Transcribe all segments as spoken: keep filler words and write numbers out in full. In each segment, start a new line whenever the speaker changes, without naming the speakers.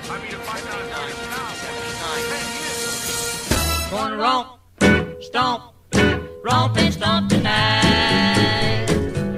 Gonna romp, stomp, romp and stomp tonight.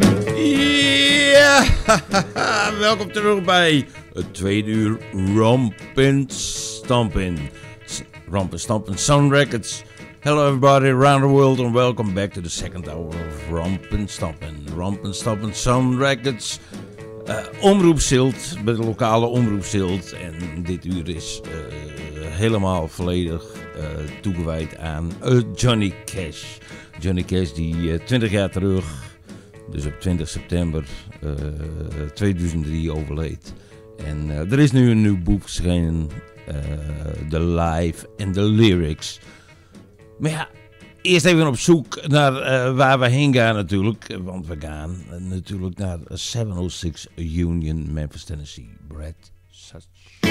Ja, welkom terug bij het tweede uur Rompen Stompen. Rompen Stompen Sound Records. Hello everybody around the world and welcome back to the second hour of Rompen Stompen. Rompen Stompen Sound Records. Uh, Omroep Zilt, bij de lokale Omroep Zilt. En dit uur is uh, helemaal volledig uh, toegewijd aan uh, Johnny Cash. Johnny Cash die uh, twintig jaar terug, dus op twintig september uh, tweeduizend drie overleed. En uh, er is nu een nieuw boek verschenen, uh, The Life and the Lyrics. Maar ja, eerst even op zoek naar uh, waar we heen gaan natuurlijk. Want we gaan uh, natuurlijk naar zeshonderdzes Union, Memphis, Tennessee. Brad Such.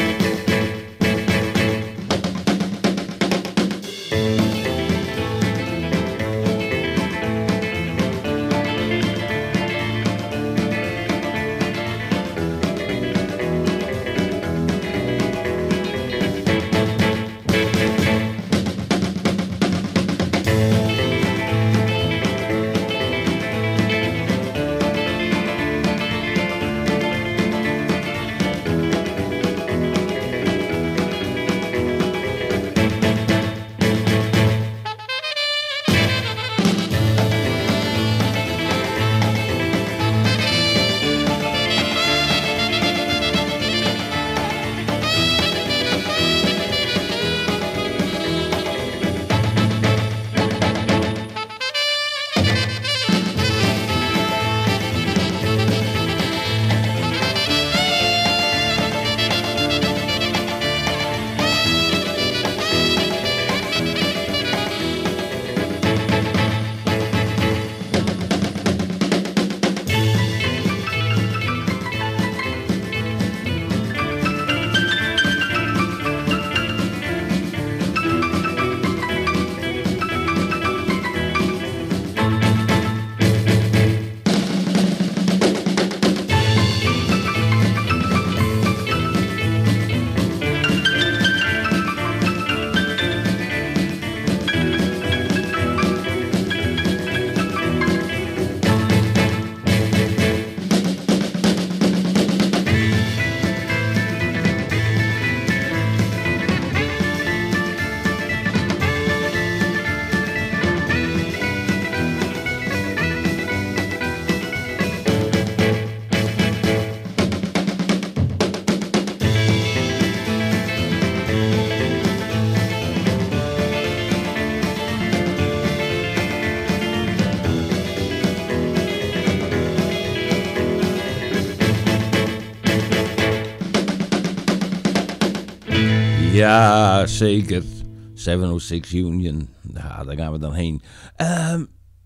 Ja, zeker. zeshonderdzes Union. Ja, daar gaan we dan heen. Um,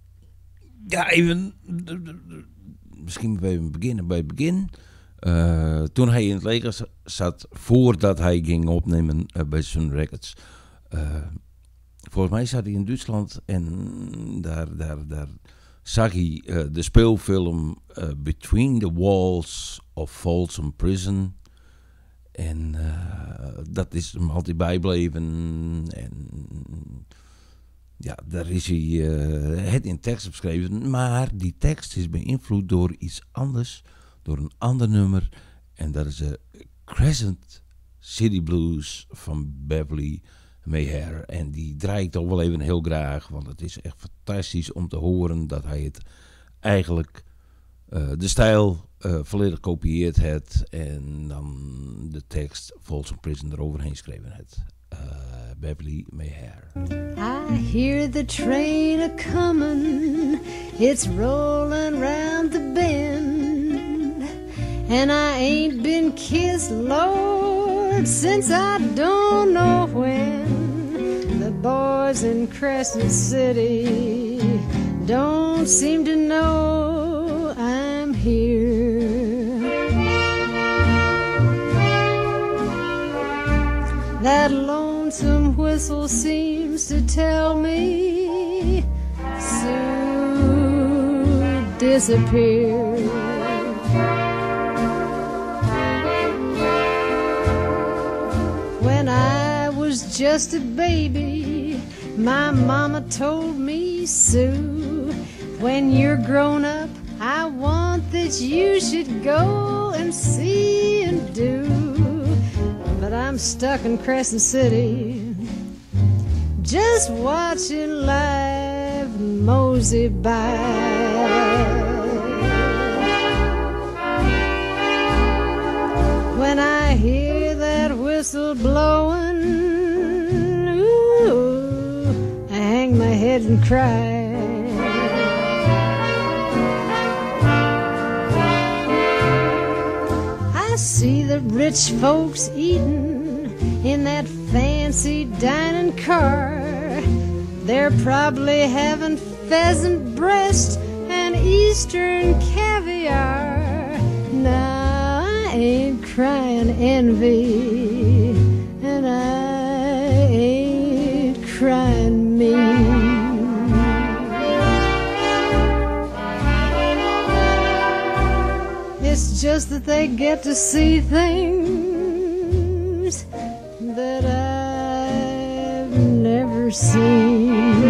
ja, even... Misschien even beginnen bij het begin. Uh, toen hij in het leger zat, voordat hij ging opnemen uh, bij Sun Records. Uh, volgens mij zat hij in Duitsland en daar, daar, daar zag hij uh, de speelfilm uh, Between the Walls of Folsom Prison. En uh, dat is hem altijd bijbleven. En ja, daar is hij uh, het in tekst beschreven. Maar die tekst is beïnvloed door iets anders. Door een ander nummer. En dat is de uh, Crescent City Blues van Beverly Mayher. En die draai ik toch wel even heel graag. Want het is echt fantastisch om te horen dat hij het eigenlijk... Uh, de stijl uh, volledig kopieerd het en dan de tekst Folsom Prison eroverheen schreven het. Uh, Beverly Mayher.
I hear the train a-comin', it's rollin' round the bend, and I ain't been kissed, Lord, since I don't know when. The boys in Crescent City don't seem to know I'm here. That lonesome whistle seems to tell me soon disappear. just a baby, my mama told me, Sue, when you're grown up, I want that you should go and see and do. But I'm stuck in Crescent City, just watching life mosey by. When I hear that whistle blowing, ooh, I hang my head and cry. I see the rich folks eating in that fancy dining car. They're probably having pheasant breast and eastern caviar. Now I ain't crying envy, and I ain't crying me. It's just that they get to see things that I've never seen.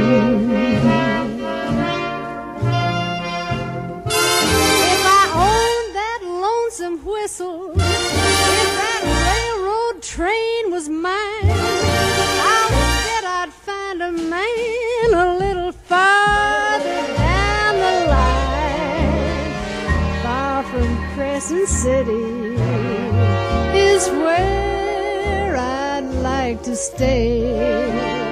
If I owned that lonesome whistle, if that railroad train was mine, I'll bet I'd find a man a little farther down the line. Far from Crescent City is where I'd like to stay.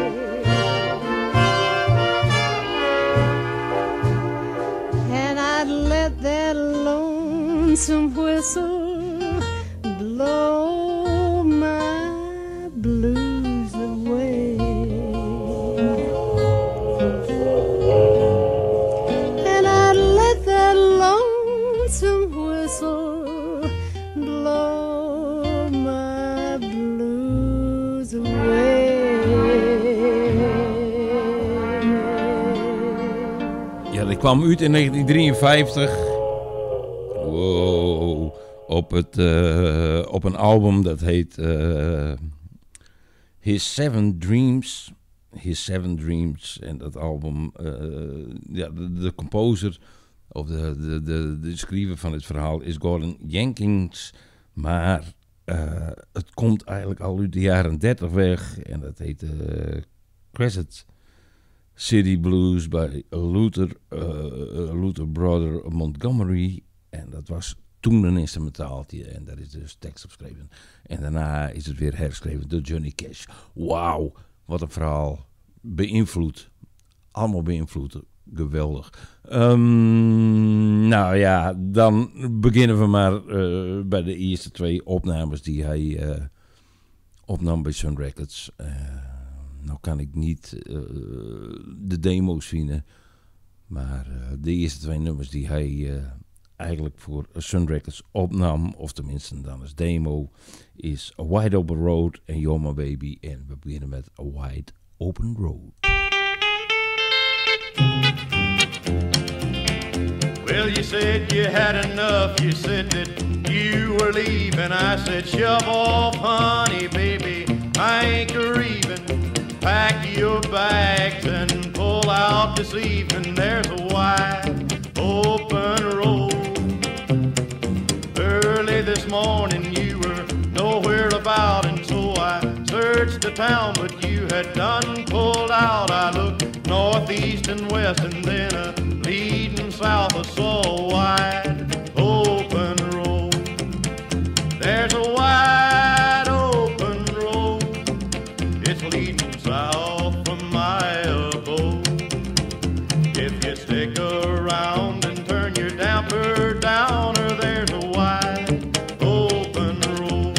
And I'd let that lonesome whistle blow my blues away. And I'd let that lonesome whistle blow my blues away.
Ja, die kwam uit in negentien drieënvijftig. Wow. Op, het, uh, op een album dat heet uh, His Seven Dreams. His Seven Dreams. En dat album, uh, ja, de, de composer of de, de, de, de schrijver van het verhaal is Gordon Jenkins. Maar uh, het komt eigenlijk al uit de jaren dertig weg. En dat heet uh, Crescent City Blues bij Luther, uh, Luther Brother Montgomery. En dat was toen een instrumentaaltje. En daar is dus tekst op geschreven. En daarna is het weer herschreven door Johnny Cash. Wauw, wat een verhaal. Beïnvloed. Allemaal beïnvloed. Geweldig. Um, nou ja, dan beginnen we maar uh, bij de eerste twee opnames die hij uh, opnam bij Sun Records. Uh, nou kan ik niet uh, de demo's vinden. Maar uh, de eerste twee nummers die hij uh, eigenlijk voor Sun Records opnam, of tenminste dan als demo, is A Wide Open Road en You're My Baby. En we beginnen met A Wide Open Road.
Well, you said you had enough. You said that you were leaving. I said, shove off, honey, baby. I ain't grieving. Pack your bags and pull out this evening. There's a wide open road. Early this morning you were nowhere about, and so I searched the town, but you had done pulled out. I looked northeast and west, and then a leading south, I saw a wide open road. There's a wide open road. It's leading south from my abode. If you stick around and turn your damper down, or there's a wide open road.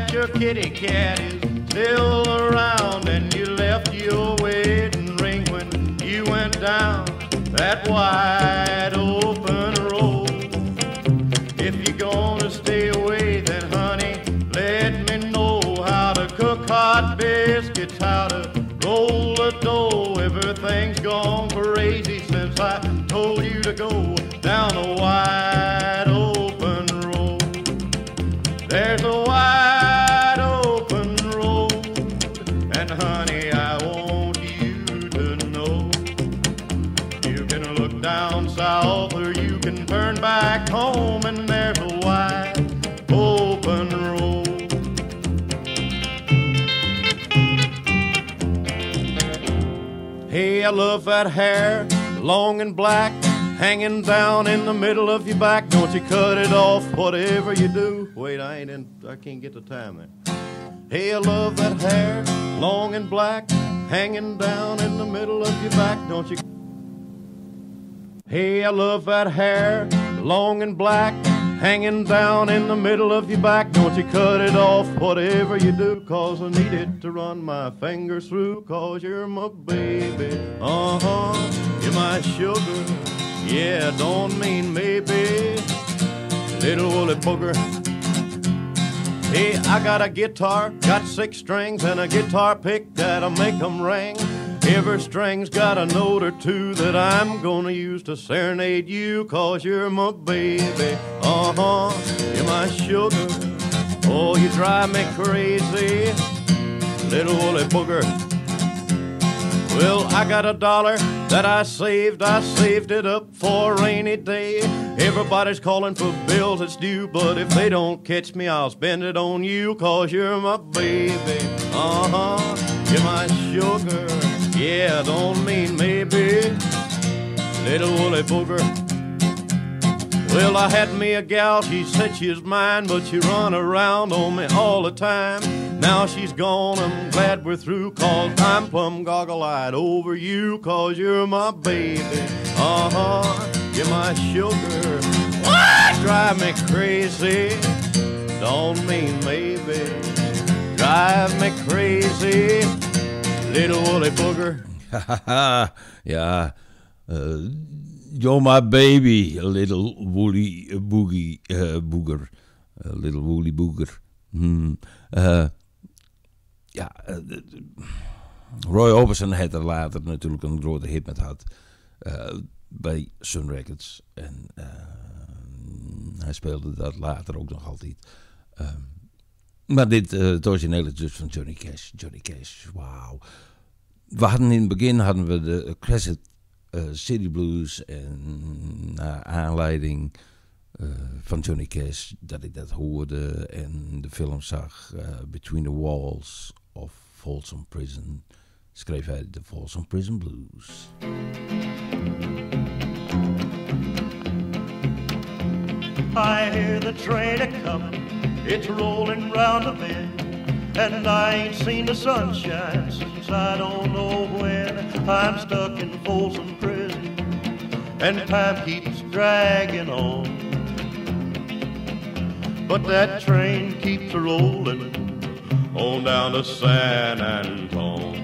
that your kitty cat is still around, and you left your wedding ring when you went down that wide open road. If you're gonna stay away, then honey, let me know how to cook hot biscuits, how to roll the dough. Everything's gone crazy since I told you to go down a wide open road. There's a wide open road, and honey, I want you to know, you can look down south or you can turn back home, and there's a wide open road. Hey, I love that hair, long and black, hanging down in the middle of your back. Don't you cut it off, whatever you do. Wait, I ain't in, I can't get the time there. Hey, I love that hair, long and black, hanging down in the middle of your back. Don't you? Hey, I love that hair, long and black, hanging down in the middle of your back. Don't you cut it off, whatever you do, 'cause I need it to run my fingers through, 'cause you're my baby. Uh-huh, you're my sugar. Yeah, don't mean maybe, little woolly booger. Hey, I got a guitar, got six strings, and a guitar pick that'll make 'em ring. Every string's got a note or two that I'm gonna use to serenade you, 'cause you're my baby. Uh-huh, you're my sugar. Oh, you drive me crazy, little woolly booger. Well, I got a dollar that I saved, I saved it up for a rainy day. Everybody's calling for bills that's due, but if they don't catch me, I'll spend it on you, 'cause you're my baby. Uh-huh, you're my sugar. Yeah, don't mean maybe, little woolly booger. Well, I had me a gal, she said she was mine, but she run around on me all the time. Now she's gone, I'm glad we're through, 'cause I'm plumb goggle-eyed over you, 'cause you're my baby. Uh-huh, you're my sugar. What? Drive me crazy, don't mean maybe. Drive me crazy, little woolly booger.
Ja, uh, you're my baby, a little woolly boogie, uh, booger. A little woolly booger. Hmm. Uh, ja, uh, Roy Orbison had er later natuurlijk een grote hit met had. Uh, bij Sun Records. En uh, hij speelde dat later ook nog altijd. Uh, maar dit, uh, het originele is dus van Johnny Cash. Johnny Cash, wauw. We hadden in het begin hadden we de Crescent uh, City Blues en naar aanleiding uh, van Johnny Cash dat ik dat hoorde en de film zag uh, Between the Walls of Folsom Prison, schreef hij de Folsom Prison Blues.
I hear the train a-comin', it's rolling round the bend, and I ain't seen the sunshine since I don't know when. I'm stuck in Folsom Prison, and time keeps dragging on, but that train keeps a-rolling on down to San Antone.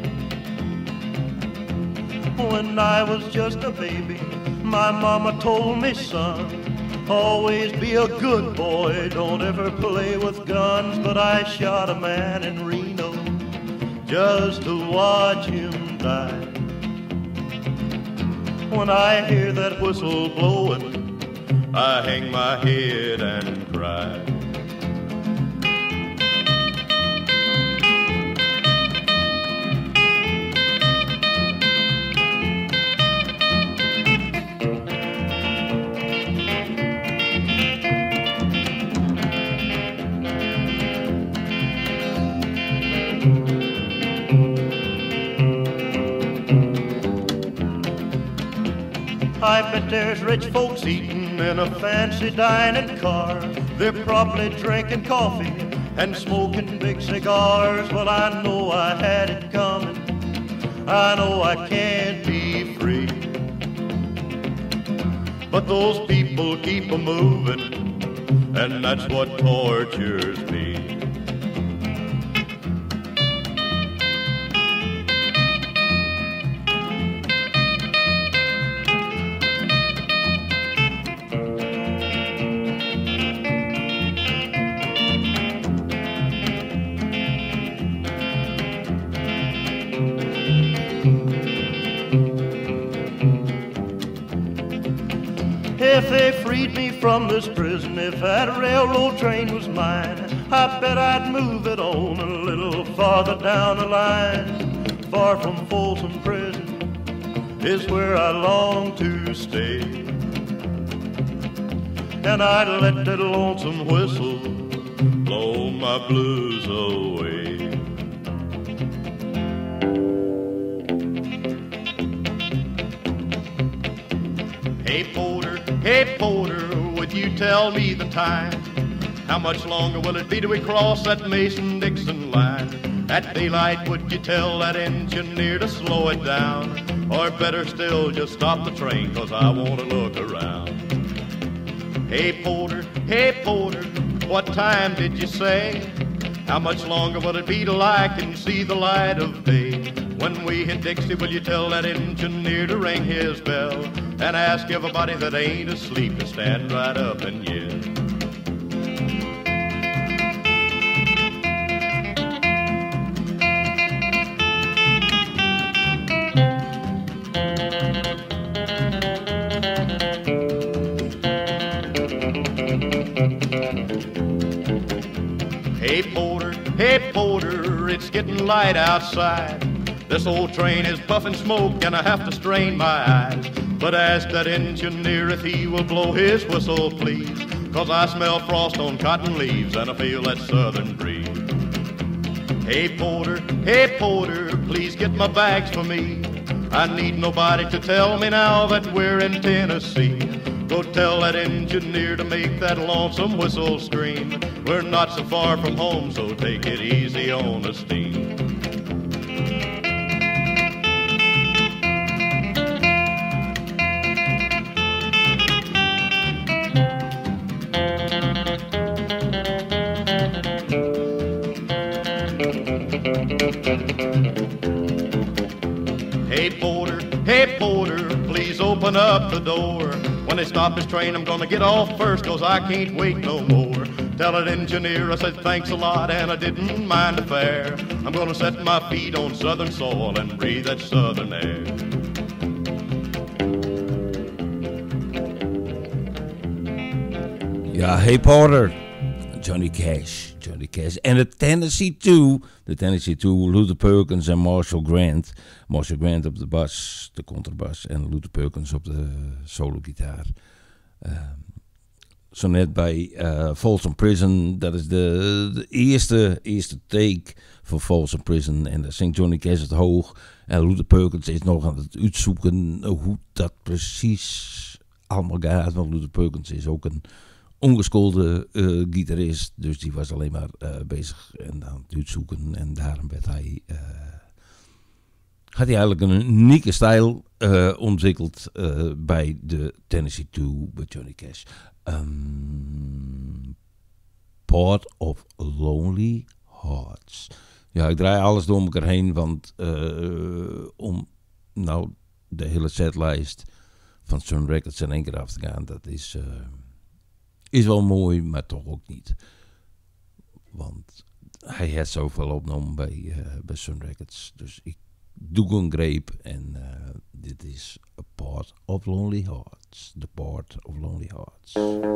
When I was just a baby, my mama told me, son, always be a good boy, don't ever play with guns. But I shot a man in Reno just to watch him die. When I hear that whistle blowing, I hang my head and cry. I bet there's rich folks eating in a fancy dining car. They're probably drinking coffee and smoking big cigars. Well, I know I had it coming, I know I can't be free, but those people keep a moving, and that's what tortures me. If they freed me from this prison, if that railroad train was mine, I bet I'd move it on a little farther down the line. Far from Folsom Prison is where I long to stay, and I'd let that lonesome whistle blow my blues away.
Hey Porter, hey Porter, would you tell me the time? How much longer will it be till we cross that Mason-Dixon line? At daylight, would you tell that engineer to slow it down? Or better still, just stop the train, 'cause I want to look around. Hey Porter, hey Porter, what time did you say? How much longer will it be till I can see the light of day? When we hit Dixie, will you tell that engineer to ring his bell and ask everybody that ain't asleep to stand right up and yell? Hey Porter, hey Porter, it's getting light outside. This old train is puffing smoke and I have to strain my eyes. But ask that engineer if he will blow his whistle, please, 'cause I smell frost on cotton leaves and I feel that southern breeze. Hey Porter, hey Porter, please get my bags for me. I need nobody to tell me now that we're in Tennessee. Go tell that engineer to make that lonesome whistle scream. We're not so far from home, so take it easy on the steam. Hey Porter, hey Porter, please open up the door. When they stop this train, I'm gonna get off first, 'cause I can't wait no more. Tell that engineer I said thanks a lot and I didn't mind the fare. I'm gonna set my feet on southern soil and breathe that southern air.
Ja, Hey Porter, Johnny Cash, Johnny Cash. En de Tennessee Two, de Tennessee Two, Luther Perkins en Marshall Grant. Marshall Grant op de bas, de contrabas en Luther Perkins op de solo-gitaar. Uh, zo net bij uh, Folsom Prison, dat is de, de eerste, eerste take voor Folsom Prison. En daar zingt Johnny Cash het hoog. En Luther Perkins is nog aan het uitzoeken hoe dat precies allemaal gaat. Want Luther Perkins is ook een ongeschoolde uh, gitarist, dus die was alleen maar uh, bezig en aan het uitzoeken. En daarom werd hij, uh, had hij eigenlijk een unieke stijl uh, ontwikkeld uh, bij de Tennessee Two, bij Johnny Cash. Um, Port of Lonely Hearts. Ja, ik draai alles door elkaar heen, want uh, om nou de hele setlijst van Sun Records in één keer af te gaan, dat is... Uh, Is wel mooi, maar toch ook niet. Want hij had zoveel opgenomen bij, uh, bij Sun Records. Dus ik doe een greep. En uh, dit is A Part of Lonely Hearts. The Part of Lonely Hearts.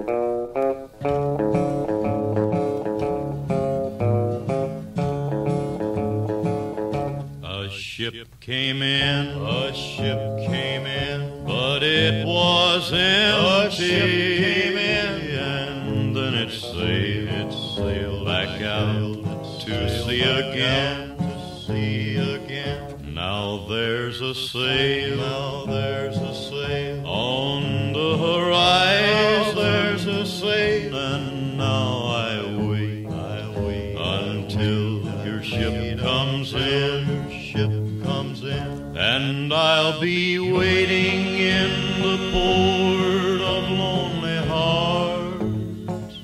A ship came in, a ship came in, but it was empty. A ship came in, and then it sailed, it sailed back out to sea again, to sea again. Now there's a sail, now there's a sail on the horizon. Now there's a sail, and now I wait, I wait until your ship comes in. Ship comes in, and I'll be waiting in the port of Lonely Hearts,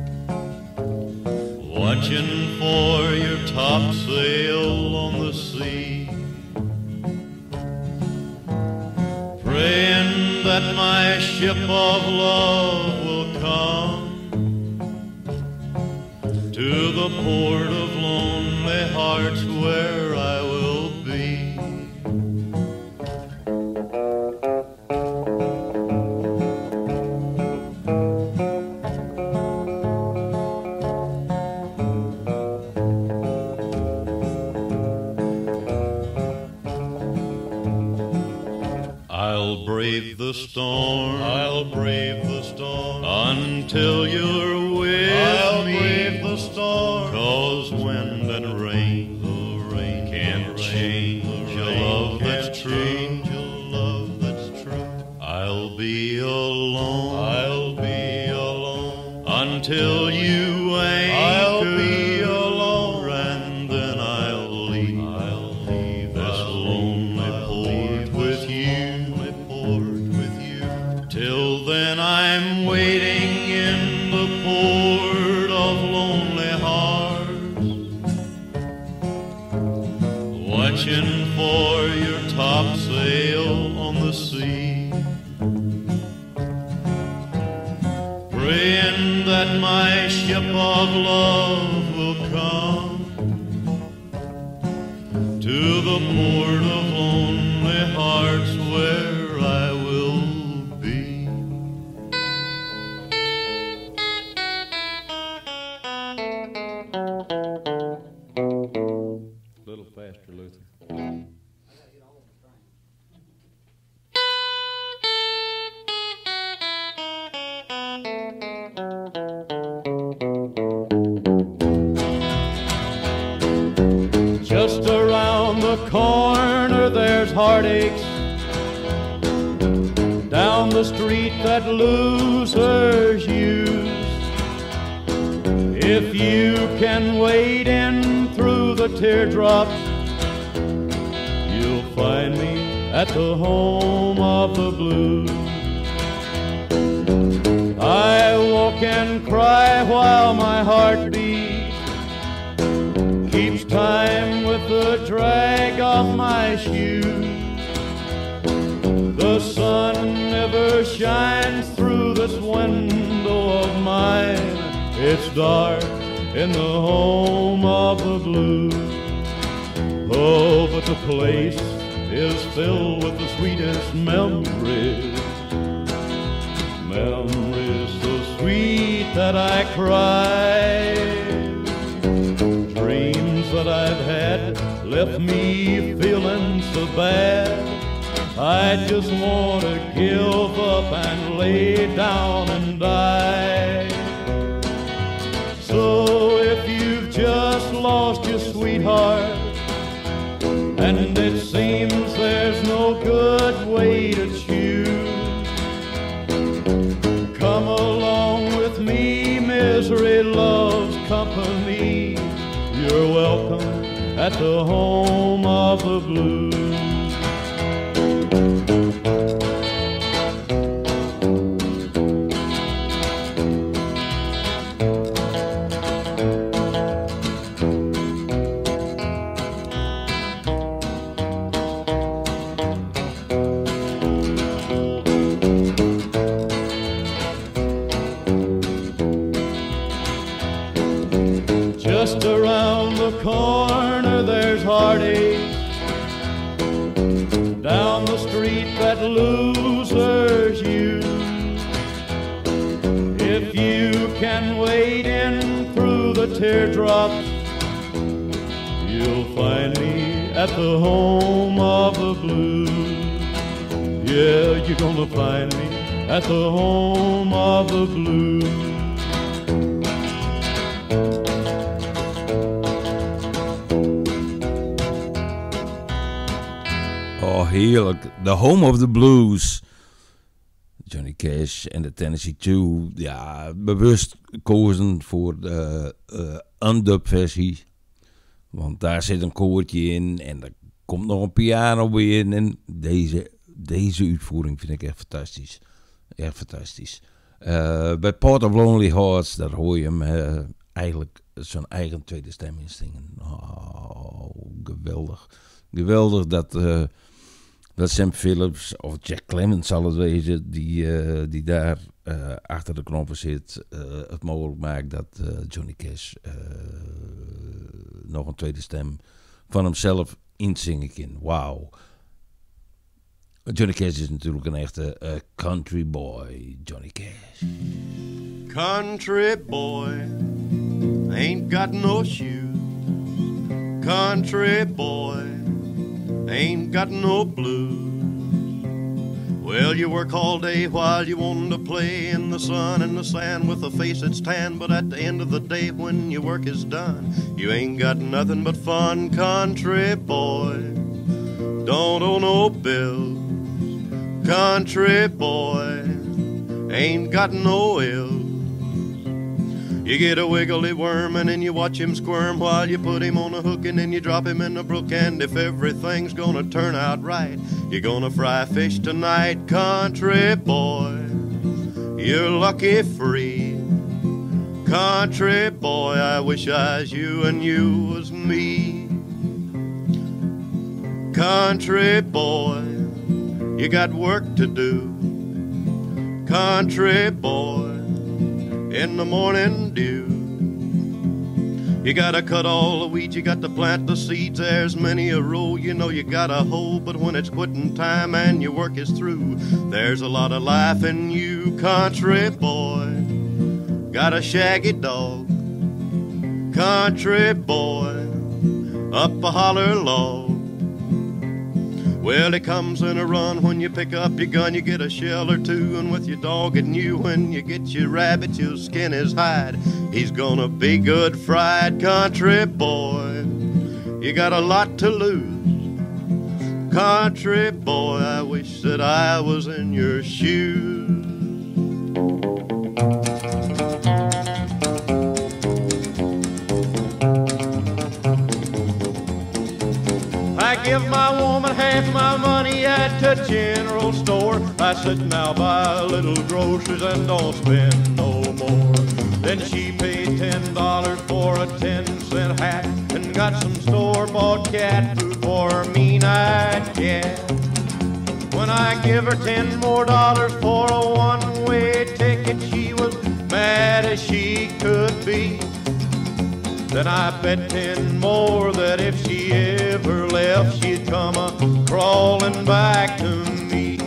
watching for your topsail on the sea, praying that my ship of love will come to the port of Lonely Hearts, where I will be.
I'll brave the storm, I'll brave the storm, until you're with I'll me. I'll brave the storm, 'cause wind and rain, the rain can't change a love that's true. Change a love that's true. I'll be alone, I'll be alone, until you anchor. I'll be alone, and then I'll leave. I'll leave this lonely port with you, port with you. Till then I'm waiting in the port of lonely hearts, watching for your topsail on the sea, praying that my ship of love will come to the port of lonely hearts where I will be.
A little faster, Luther.
Just around the corner there's heartaches, down the street that losers use. If you can wade in through the teardrops, you'll find me at the home of the blues. I walk and cry while my heart beats, keeps time with the drag of my shoes. The sun never shines through this window of mine. It's dark in the home of the blues. Oh, but the place is filled with the sweetest memories, memories so sweet that I cry. Dreams that I've had left me feeling so bad, I just want to give up and lay down and die. So if you've just lost your sweetheart, and it seems there's no good way to choose, come along with me, misery loves company. You're welcome at the home of the blues. Just around the corner there's heartache, down the street that losers use. If you can wade in through the teardrops, you'll find me at the home of the blues. Yeah, you're gonna find me at the home of the blues.
Oh, heerlijk. The Home of the Blues. Johnny Cash en de Tennessee Two. Ja, bewust gekozen voor de uh, undub versie. Want daar zit een koortje in en er komt nog een piano bij in. En deze, deze uitvoering vind ik echt fantastisch. Echt fantastisch. Uh, bij Port of Lonely Hearts, daar hoor je hem uh, eigenlijk zijn eigen tweede stem in zingen. Oh, geweldig. Geweldig dat... Uh, Dat Sam Phillips of Jack Clemens zal het wezen, die, uh, die daar uh, achter de knoppen zit, uh, het mogelijk maakt dat uh, Johnny Cash uh, nog een tweede stem van hemzelf inzingen kan. Wauw. Johnny Cash is natuurlijk een echte uh, country boy, Johnny Cash.
Country boy ain't got no shoes. Country boy ain't got no blues. Well, you work all day while you want to play in the sun and the sand with a face that's tan, but at the end of the day when your work is done, you ain't got nothing but fun, country boy. Don't owe no bills, country boy, ain't got no ills. You get a wiggly worm and then you watch him squirm while you put him on a hook and then you drop him in the brook. And if everything's gonna turn out right, you're gonna fry fish tonight, country boy. You're lucky free, country boy. I wish I was you and you was me. Country boy, you got work to do, country boy, in the morning dew. You gotta cut all the weeds, you got to plant the seeds. There's many a row you know you gotta hoe, but when it's quitting time and your work is through, there's a lot of life in you, country boy. Got a shaggy dog, country boy, up a holler log. Well, it comes in a run when you pick up your gun, you get a shell or two, and with your dog and you, when you get your rabbit, you'll skin his hide. He's gonna be good fried, country boy. You got a lot to lose, country boy. I wish that I was in your shoes. I give my woman half my money at the general store. I said, now buy a little groceries and don't spend no more. Then she paid ten dollars for a ten cent hat and got some store-bought cat food for a mean-eyed cat. When I give her ten more dollars for a one-way ticket, she was mad as she could be. Then I bet ten more that if she ever left, she'd come a crawling back to me.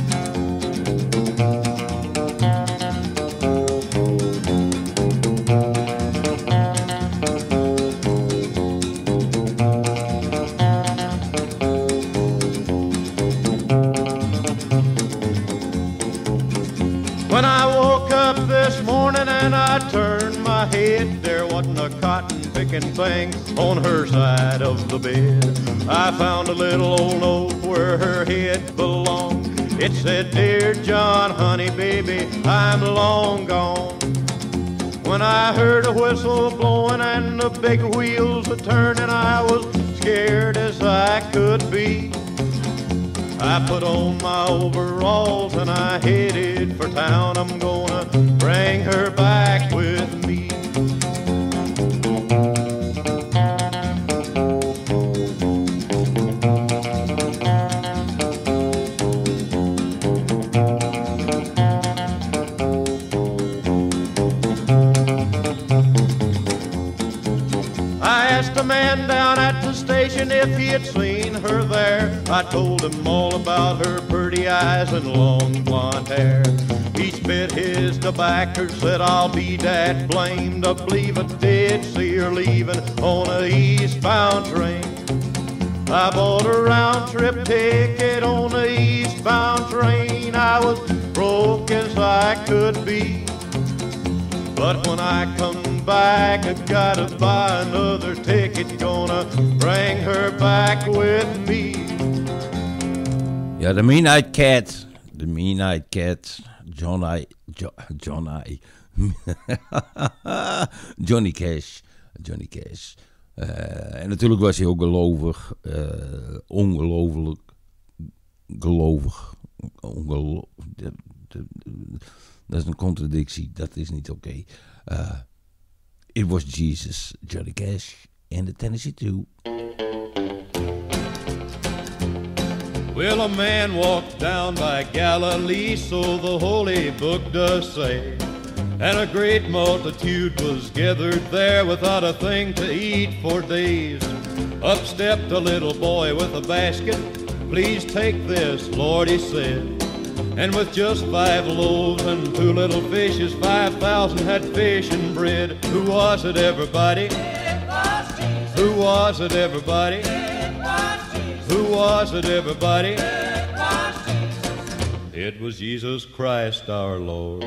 When I woke up this morning and I turned my head, there wasn't a cotton picking thing on her side of the bed. I found a little old note where her head belonged. It said, dear John, honey, baby, I'm long gone. When I heard a whistle blowing and the big wheels a turning, I was scared as I could be. I put on my overalls and I headed for town. I'm gonna bring her back with me. I asked the man down at the station if he had seen her there. I told him all about her pretty eyes and long blonde hair. He spit his tobacco, said I'll be that blamed to believe I did see her leaving on a eastbound train. I bought a round trip ticket on the eastbound train. I was broke as I could be, but when I come back, I gotta buy another ticket, gonna bring her back with me.
Ja, de Midnight Cat. De Midnight Cat. John I. Jo, John I. Johnny Cash. Johnny Cash. Uh, en natuurlijk was hij ook gelovig. Uh, ongelooflijk gelovig. Ongelo de, de, de, dat is een contradictie. Dat is niet oké. Okay. Uh, it was Jesus, Johnny Cash and the Tennessee Two.
Well, a man walked down by Galilee, so the holy book does say. And a great multitude was gathered there without a thing to eat for days. Up stepped a little boy with a basket. Please take this, Lord, he said. And with just five loaves and two little fishes, five thousand had fish and bread. Who was it, everybody?
It was Jesus.
Who was it, everybody?
It was Jesus.
Who was it, everybody?
It was Jesus.
It was Jesus Christ our Lord.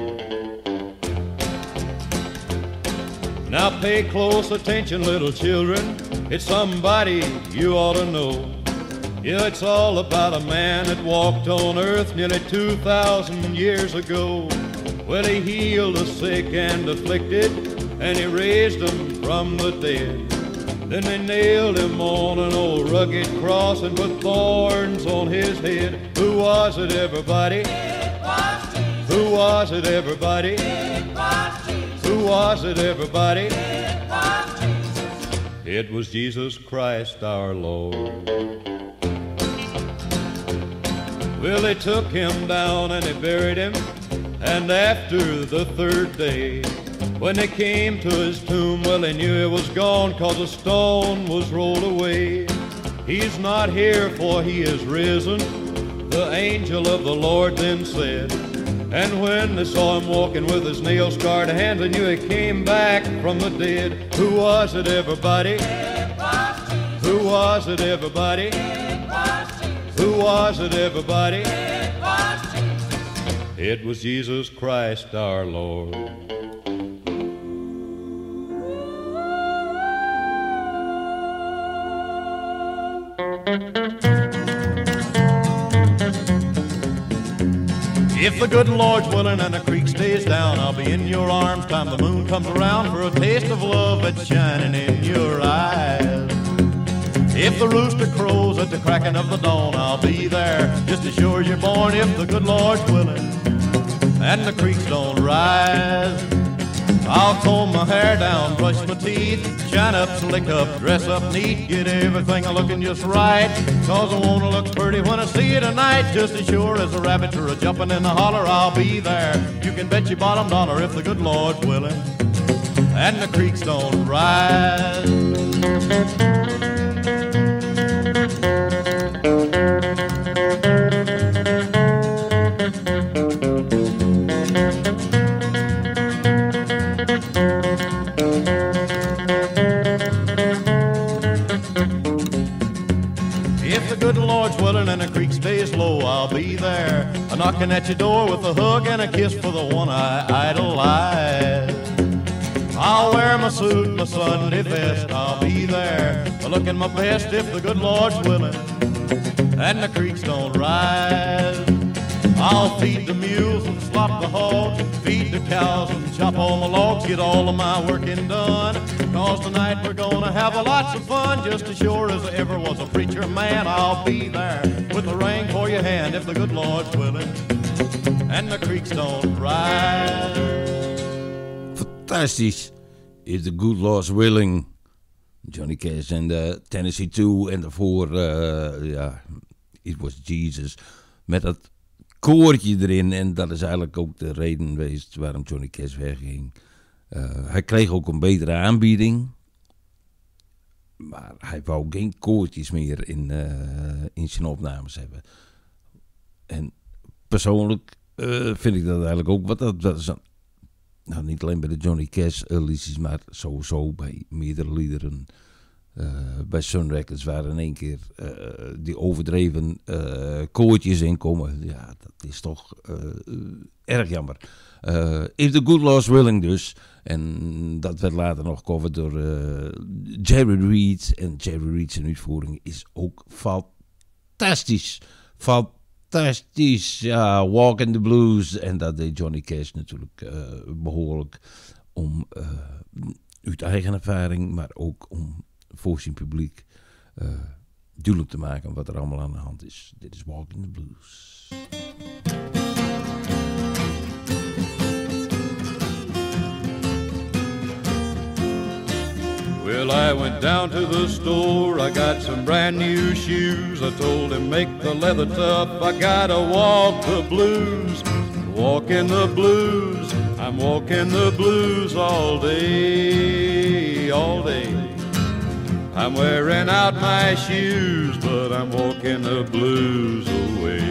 Now pay close attention, little children. It's somebody you ought to know. Yeah, it's all about a man that walked on earth nearly two thousand years ago. Well, he healed the sick and afflicted, and he raised them from the dead. Then they nailed him on an old rugged cross and put thorns on his head. Who was it, everybody?
It was Jesus.
Who was it, everybody?
It was Jesus.
Who was it, everybody?
It was Jesus.
It was Jesus Christ our Lord. Well, they took him down and they buried him, and after the third day, when they came to his tomb, well, they knew it was gone, 'cause a stone was rolled away. He's not here, for he is risen, the angel of the Lord then said. And when they saw him walking with his nail-scarred hands, they knew he came back from the dead. Who was it, everybody?
It was Jesus.
Who was it, everybody?
It was Jesus.
Who was it, everybody?
It was Jesus.
It was Jesus Christ our Lord. If the good Lord's willing and the creek stays down, I'll be in your arms time the moon comes around for a taste of love that's shining in your eyes. If the rooster crows at the cracking of the dawn, I'll be there just as sure as you're born, if the good Lord's willing and the creeks don't rise. I'll comb my hair down, brush my teeth, shine up, slick up, dress up neat, get everything looking just right, 'cause I wanna look pretty when I see you tonight. Just as sure as the rabbits are a-jumping in the holler, I'll be there. You can bet your bottom dollar if the good Lord's willing and the creeks don't rise. If the good Lord's willing and the creek stays low, I'll be there, a knocking at your door with a hug and a kiss for the one I idolize. I'll wear my suit, my Sunday best, I'll be there, a looking my best if the good Lord's willing and the creeks don't rise. I'll feed the mules and slop the hogs, feed the cows and chop all the logs, get all of my working done, 'cause tonight we're gonna have a lots of fun. Just as sure as there ever was a preacher man, I'll be there with the ring for your hand if the good Lord's willing and the creeks don't rise.
Fantastisch. If the good Lord's willing. Johnny Cash en de Tennessee two en daarvoor, uh, ja, It Was Jesus. Met dat koortje erin, en dat is eigenlijk ook de reden geweest waarom Johnny Cash wegging. Uh, hij kreeg ook een betere aanbieding, maar hij wou geen koortjes meer in, uh, in zijn opnames hebben. En persoonlijk uh, vind ik dat eigenlijk ook, wat dat, dat is een, nou, niet alleen bij de Johnny Cash uh, liedjes, maar sowieso bij meerdere liederen. Uh, bij Sun Records waar in één keer uh, die overdreven uh, koortjes in komen. Ja, dat is toch uh, uh, erg jammer. Uh, If the Good Lord's Willing dus. En dat werd later nog gecoverd door uh, Jerry Reed. En Jerry Reed's uitvoering is ook fantastisch. Fantastisch. Ja, Walk in the Blues. En dat deed Johnny Cash natuurlijk uh, behoorlijk om uh, uit eigen ervaring, maar ook om voor zijn publiek uh, duidelijk te maken wat er allemaal aan de hand is. Dit is Walking the Blues.
Well, I went down to the store, I got some brand new shoes. I told him make the leather tough, I gotta walk the blues. Walking the blues, I'm walking the blues all day, all day. I'm wearing out my shoes, but I'm walking the blues away.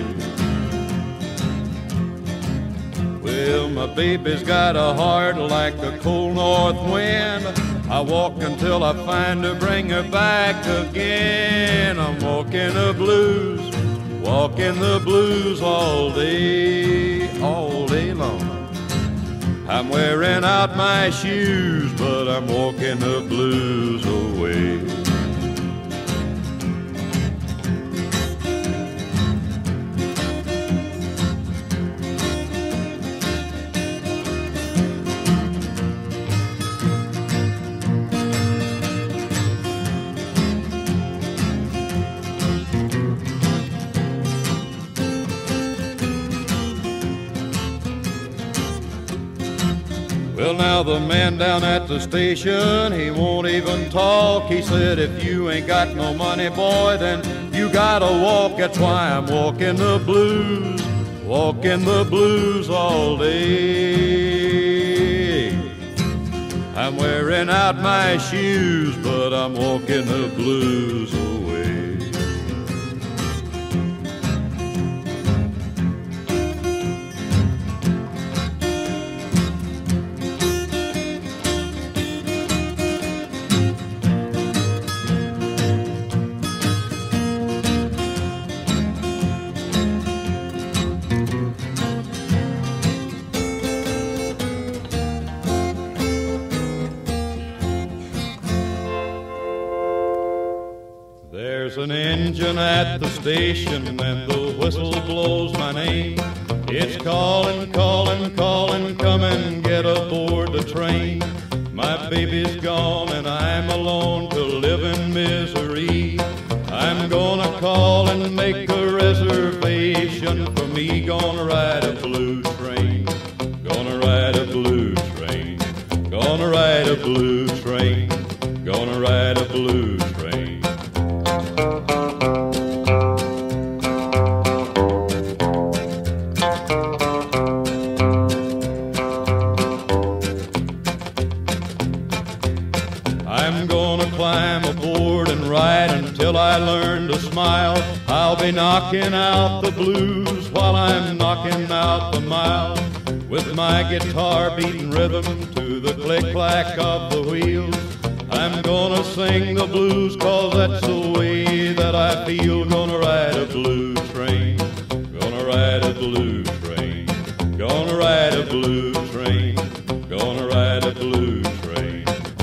Well, my baby's got a heart like a cold north wind. I walk until I find her, bring her back again. I'm walking the blues, walking the blues all day. I'm wearing out my shoes, but I'm walking the blues away. Well, now the man down at the station, he won't even talk. He said, if you ain't got no money, boy, then you gotta walk. That's why I'm walking the blues, walking the blues all day. I'm wearing out my shoes, but I'm walking the blues away. There's an engine at the station and the whistle blows my name. It's calling, calling, calling, come and get aboard the train. My baby's gone and I'm alone to live in misery. I'm gonna call and make a reservation for me. Gonna ride a blue train, gonna ride a blue train, gonna ride a blue train, gonna ride a blue train. I'm gonna climb aboard and ride until I learn to smile. I'll be knocking out the blues while I'm knocking out the miles, with my guitar beating rhythm to the click-clack of the wheels. I'm gonna sing the blues 'cause that's the way that I feel. Gonna ride a blue train, gonna ride a blue train, gonna ride a blue train, gonna ride a blue train.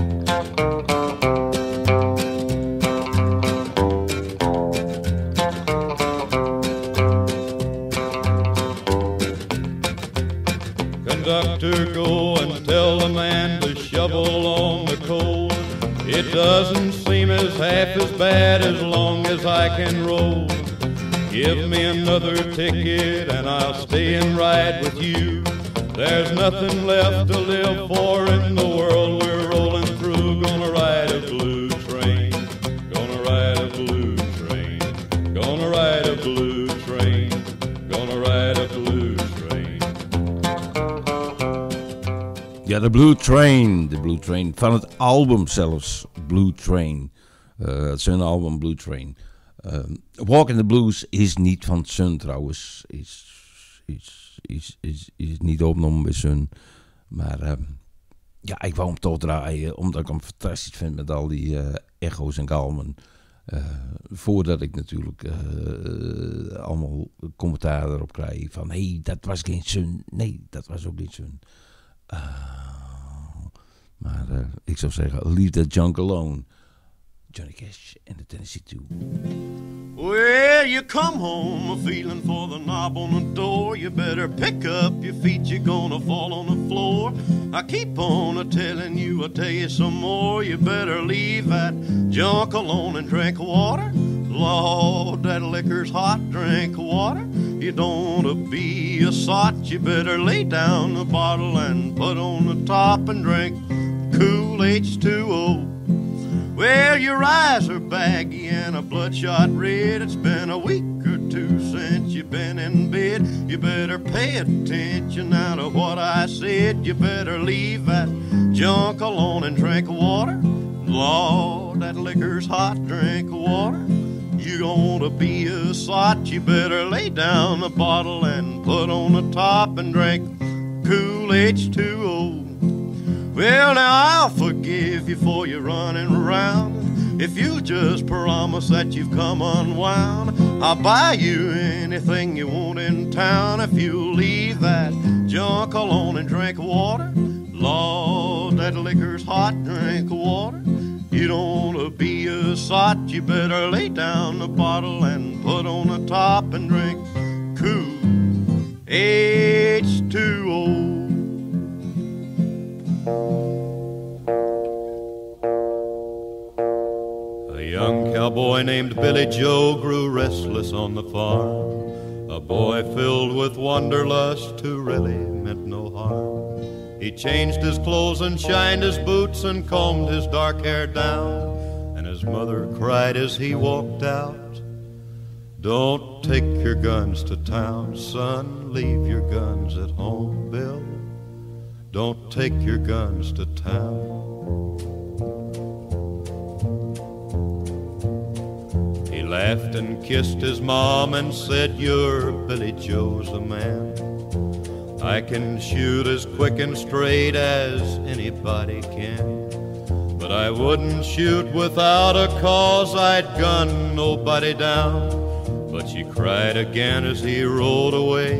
Conductor, go and tell the man to shovel on the coal. It doesn't seem as half as bad as long as I can roll. Give me another ticket and I'll stay and ride with you. There's nothing left to live for in the world we're rolling through. Gonna ride a blue train, gonna ride a blue train, gonna ride a blue train, gonna ride a blue train.
Ja, de Blue Train, de Blue Train, van het album zelfs, Blue Train. Uh, het Sun album Blue Train. Uh, Walk in the Blues is niet van Sun trouwens, is, is, is, is, is niet opgenomen bij Sun. Maar uh, ja, ik wou hem toch draaien, omdat ik hem fantastisch vind met al die uh, echo's en galmen. Uh, voordat ik natuurlijk uh, allemaal commentaar erop krijg van, hé, hey, dat was geen Sun. Nee, dat was ook niet Sun. Uh, maar uh, ik zou zeggen, leave that junk alone. Johnny Cash and the Tennessee Two.
Well, you come home a feeling for the knob on the door. You better pick up your feet, you're gonna fall on the floor. I keep on a telling you, I'll tell you some more. You better leave that junk alone and drink water. Lord, that liquor's hot, drink water. You don't want to be a sot, you better lay down the bottle and put on the top and drink cool H two O. Well, your eyes are baggy and a bloodshot red. It's been a week or two since you've been in bed. You better pay attention now to what I said. You better leave that junk alone and drink water. Lord, that liquor's hot, drink water. You gonna be a sot, you better lay down the bottle and put on the top and drink cool H two O. Well, now I'll forgive you for your running around. If you just promise that you've come unwound, I'll buy you anything you want in town. If you leave that junk alone and drink water,
that liquor's hot, drink water. You don't want to be a sot, you better lay down the bottle and put on the top and drink cool H two O. A young cowboy named Billy Joe grew restless on the farm, a boy filled with wanderlust who really meant no harm. He changed his clothes and shined his boots and combed his dark hair down, and his mother cried as he walked out, "Don't take your guns to town, son, leave your guns at home, Bill. Don't take your guns to town." He laughed and kissed his mom and said, "You're Billy Joe's the man. I can shoot as quick and straight as anybody can. But I wouldn't shoot without a cause, I'd gun nobody down." But she cried again as he rode away,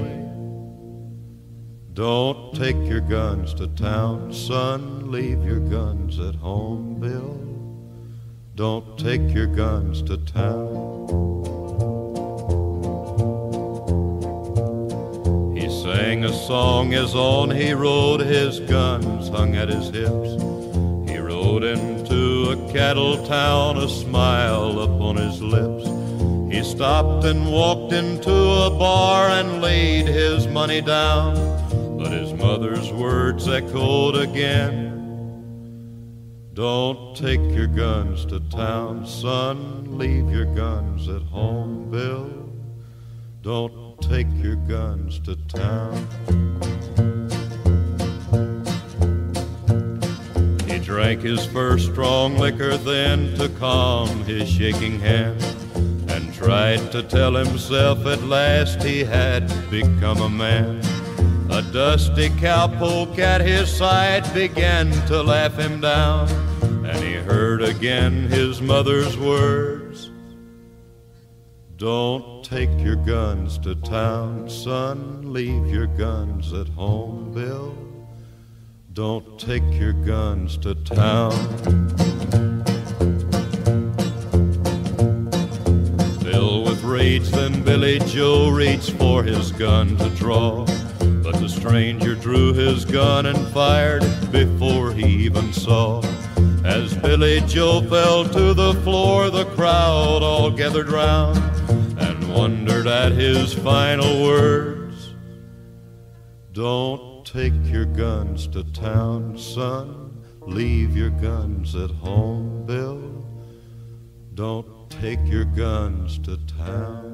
"Don't take your guns to town, son, leave your guns at home, Bill. Don't take your guns to town." He sang a song as on he rode, his guns hung at his hips. He rode into a cattle town, a smile upon his lips. He stopped and walked into a bar and laid his money down, but his mother's words echoed again, "Don't take your guns to town, son, leave your guns at home, Bill. Don't take your guns to town." He drank his first strong liquor then to calm his shaking hand, and tried to tell himself at last he had become a man. A dusty cowpoke at his side began to laugh him down, and he heard again his mother's words, "Don't take your guns to town, son, leave your guns at home, Bill. Don't take your guns to town." Filled with rage, then Billy Joe reached for his gun to draw, but the stranger drew his gun and fired before he even saw. As Billy Joe fell to the floor, the crowd all gathered round and wondered at his final words, "Don't take your guns to town, son, leave your guns at home, Bill. Don't take your guns to town."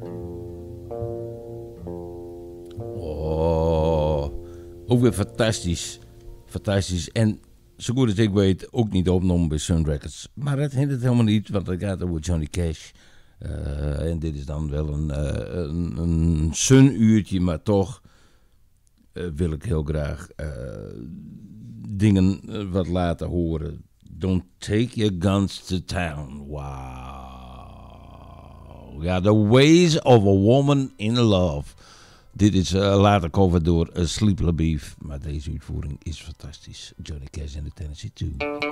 Oh, ook weer fantastisch. Fantastisch. En zo goed als ik weet, ook niet opgenomen bij Sun Records. Maar dat hindert helemaal niet, want het gaat over Johnny Cash. Uh, en dit is dan wel een, uh, een, een Sun-uurtje, maar toch uh, wil ik heel graag uh, dingen uh, wat laten horen. Don't take your guns to town. Wow. Ja, The Ways of a Woman in Love. Dit is uh, later cover door uh, Sleep LaBeef, maar deze uitvoering is fantastisch. Johnny Cash en de Tennessee Two.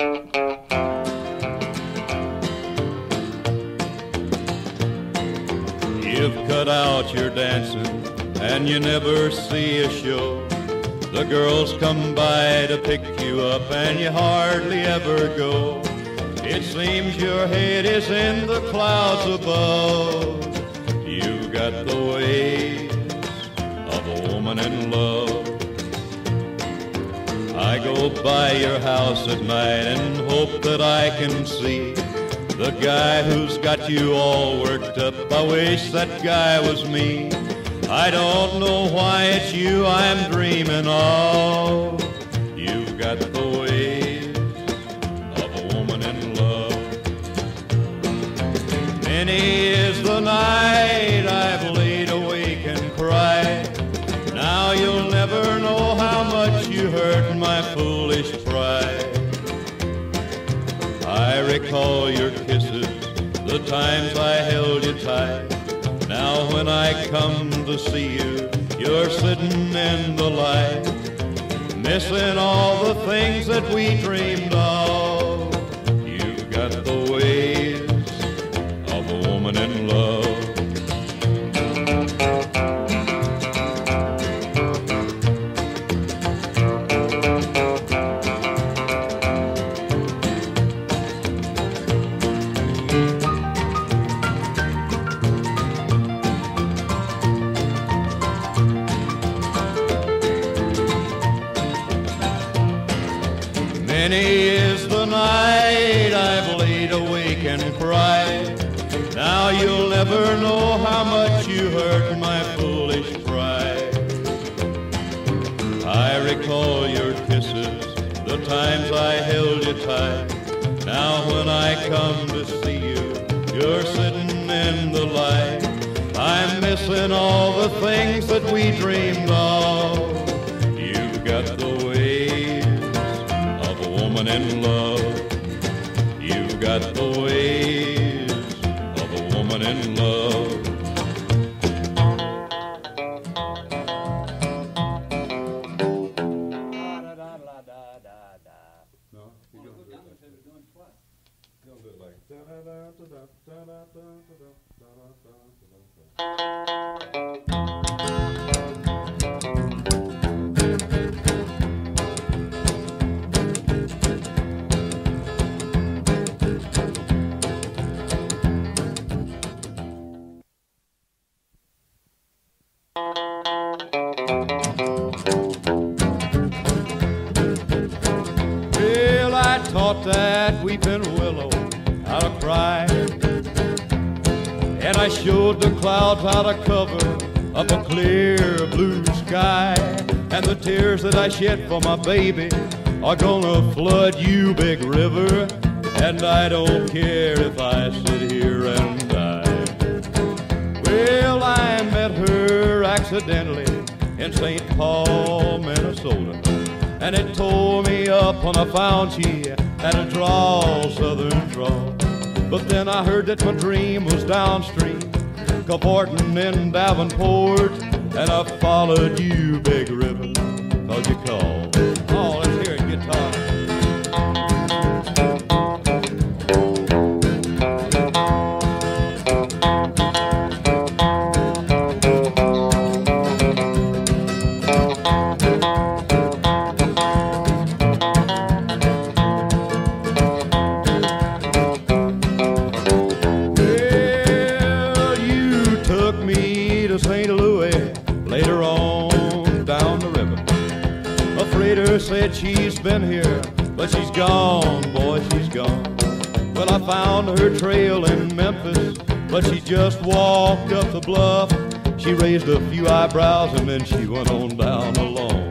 You've cut out your dancing and you never see a show. The girls come by to pick you up and you hardly ever go. It seems your head is in the clouds above. You've got the ways of a woman in love. I go by your house at night and hope that I can see the guy who's got you all worked up. I wish that guy was me. I don't know why it's you I'm dreaming of. You've got the ways of a woman in love. Many is the night I've laid awake and cried. Now you'll never know how much you hurt my foolish pride. I recall your kisses, the times I held you tight. Now when I come to see you, you're sitting in the light. missing all the things that we dreamed of. You've got the ways of a woman in love. Many is the night I've laid awake and cried. Now you'll never know how much you hurt my foolish pride. I recall your kisses, the times I held you tight. Now when I come to see you, you're sitting in the light. I'm missing all the things that we dreamed of. You've got the ways of a woman in love. You've got the ways of a woman in love. Well, I taught that weeping willow how to cry, and I showed the clouds how to cover up a clear blue sky. And the tears that I shed for my baby are gonna flood you, big river, and I don't care if I sit here and die. Well, I met her accidentally in Saint Paul, Minnesota, and it tore me up when I found she had a drawl, southern drawl. But then I heard that my dream was downstream, cavorting in Davenport, and I followed you, big river, 'cause you called. Oh, let's hear it, guitar. Said she's been here, but she's gone, boy, she's gone. Well, I found her trail in Memphis, but she just walked up the bluff. She raised a few eyebrows and then she went on down alone.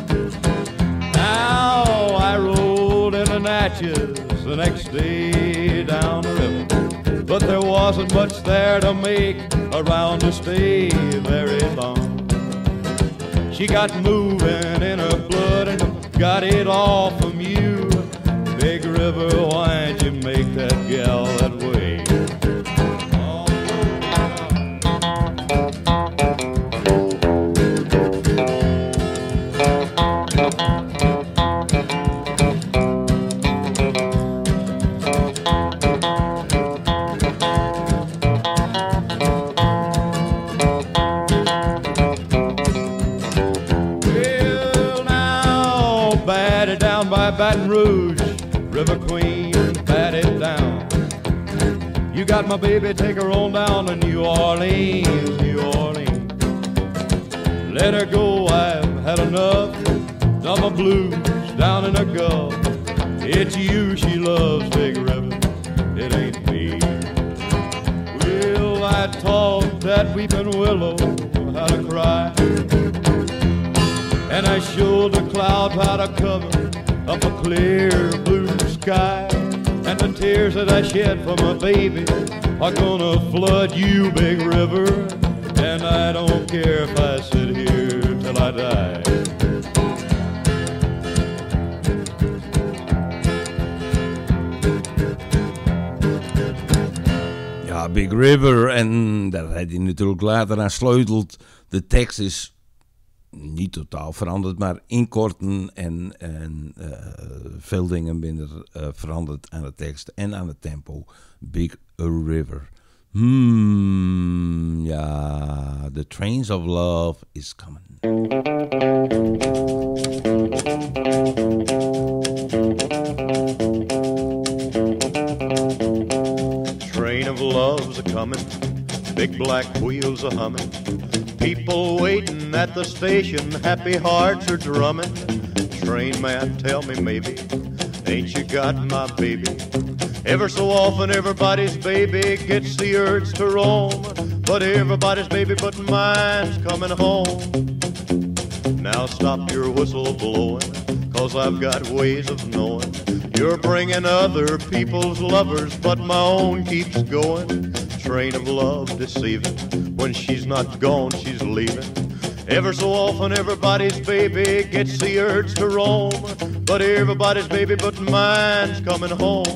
Now I rolled into Natchez the next day down the river, but there wasn't much there to make around to stay very long. She got moving in her blood and got it all from you. Big river, why'd you make that gal that way? Oh, Baton Rouge, River Queen, bat it down. You got my baby, take her on down to New Orleans, New Orleans. Let her go, I've had enough. Summer blues down in the Gulf. It's you she loves, big river, it ain't me. Well, I taught that weeping willow how to cry, and I showed the clouds how to cover up a clear blue sky. And the tears that I shed for my baby are gonna flood you, big river, and I don't care if I sit here till I die.
Ja, Big River, en daar had hij natuurlijk later aan sleutelt. De tekst is niet totaal veranderd, maar inkorten en, en uh, veel dingen minder uh, veranderd aan de tekst en aan het tempo. Big River. Hmm, ja, The Trains of Love is coming.
Train of love's a-comin', big black wheels a-hummin', people waiting at the station, happy hearts are drumming. Train man, tell me maybe, ain't you got my baby? Ever so often everybody's baby gets the urge to roam, but everybody's baby but mine's coming home. Now stop your whistle blowing, 'cause I've got ways of knowing you're bringing other people's lovers, but my own keeps going. Train of love deceiving, when she's not gone, she's leaving. Ever so often everybody's baby gets the urge to roam, but everybody's baby but mine's coming home.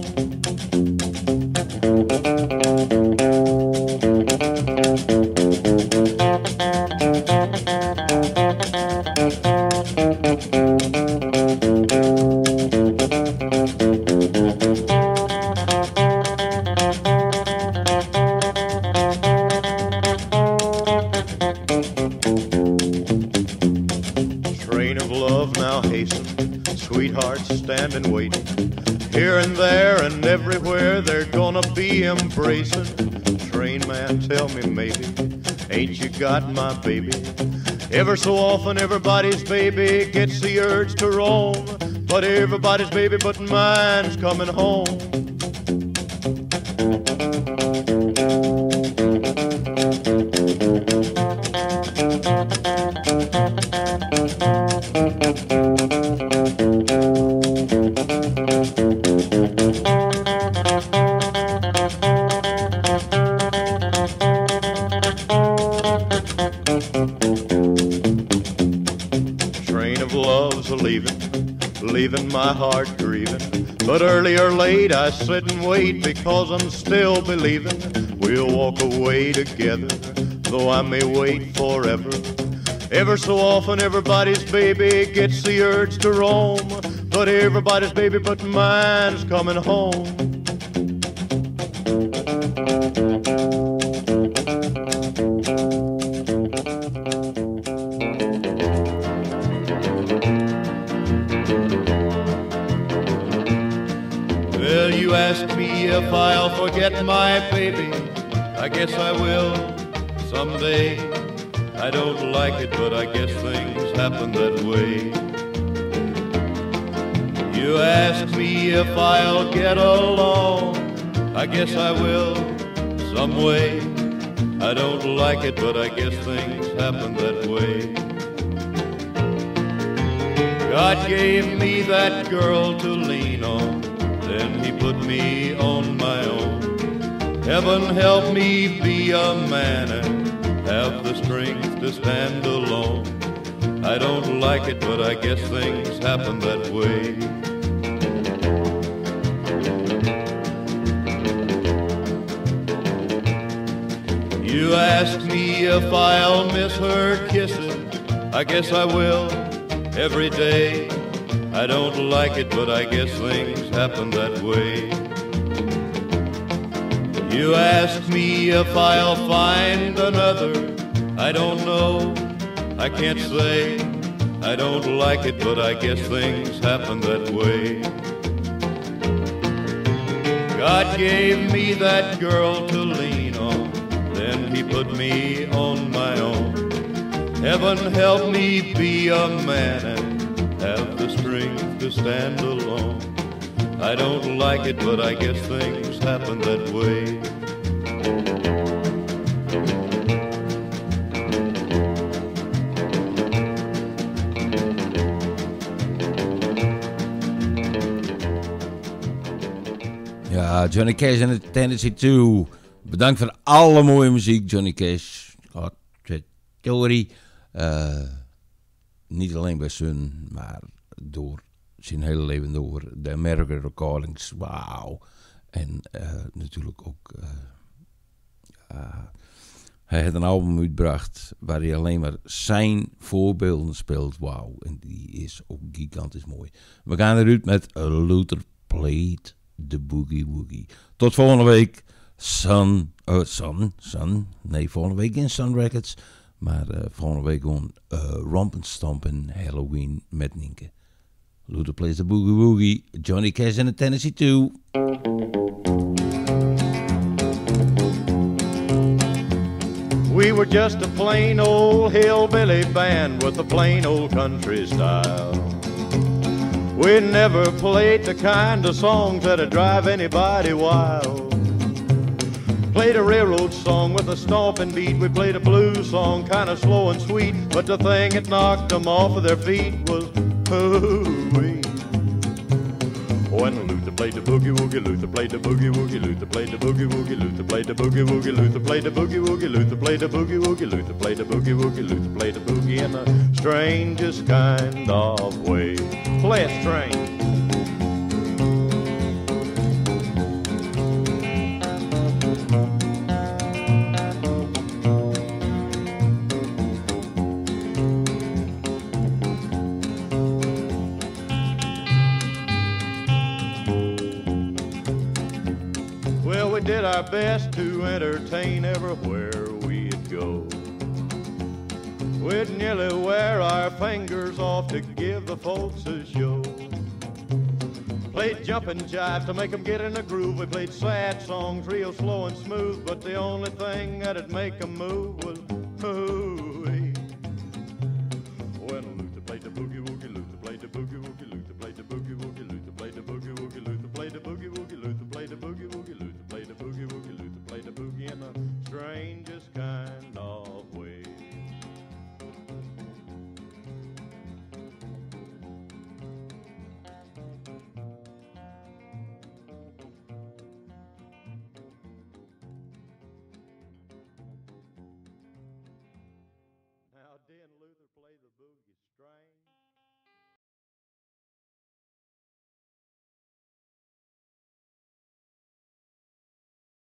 Standing waiting, here and there and everywhere they're gonna be embracing. Train man, tell me maybe, ain't you got my baby? Ever so often everybody's baby gets the urge to roam, but everybody's baby but mine's coming home. Leaving my heart grieving, but early or late I sit and wait, because I'm still believing we'll walk away together, though I may wait forever. Ever so often everybody's baby gets the urge to roam, but everybody's baby but mine's coming home. You ask me if I'll forget my baby, I guess I will someday. I don't like it, but I guess things happen that way. You ask me if I'll get along, I guess I will some way. I don't like it, but I guess things happen that way. God gave me that girl to lean on, then he put me on my own. Heaven help me be a man and have the strength to stand alone. I don't like it, but I guess things happen that way. You ask me if I'll miss her kisses, I guess I will every day. I don't like it, but I guess things happen that way. You ask me if I'll find another, I don't know, I can't say. I don't like it, but I guess things happen that way. God gave me that girl to lean on, then he put me on my own. Heaven help me be a man and have the strength to stand alone. I don't like it, but I guess things happen that way.
Ja, Johnny Cash en de Tennessee two. Bedankt voor alle mooie muziek, Johnny Cash. God, Theorie. Uh, niet alleen bij Sun, maar door zijn hele leven door. De American Recordings, wauw. En uh, natuurlijk ook uh, uh, Hij heeft een album uitgebracht waar hij alleen maar zijn voorbeelden speelt. Wauw, en die is ook gigantisch mooi. We gaan eruit met Luther Played the Boogie Woogie. Tot volgende week. Sun, uh, Sun, Sun. Nee, volgende week in Sun Records. Maar uh, volgende week gewoon uh, Rompen Stompen Halloween met Nienke. Luther Plays the Boogie Woogie. Johnny Cash and the Tennessee two.
We were just a plain old hillbilly band with a plain old country style. We never played the kind of songs that'd drive anybody wild. Played a railroad song with a stomping beat. We played a blues song, kind of slow and sweet. But the thing that knocked them off of their feet was hooey. When Luther played the boogie woogie, Luther played the boogie woogie, Luther played the boogie woogie, Luther played the boogie woogie, Luther played the boogie woogie, Luther played the boogie woogie, Luther played the boogie woogie, Luther played the boogie in the strangest kind of way. Play it strange. Did our best to entertain everywhere we'd go. We'd nearly wear our fingers off to give the folks a show. Played jumping jive to make them get in the groove. We played sad songs real slow and smooth, but the only thing that'd make them move was hooey. When Luther played the boogie woogie, Luther played the boogie woogie, Luther played the boogie woogie, Luther played the boogie woogie, Luther played the boogie woogie, Luther played the boogie woogie, Luther played the boogie woogie, Luther played the boogie in the strangest kind of way. Now didn't Luther play the boogie strange?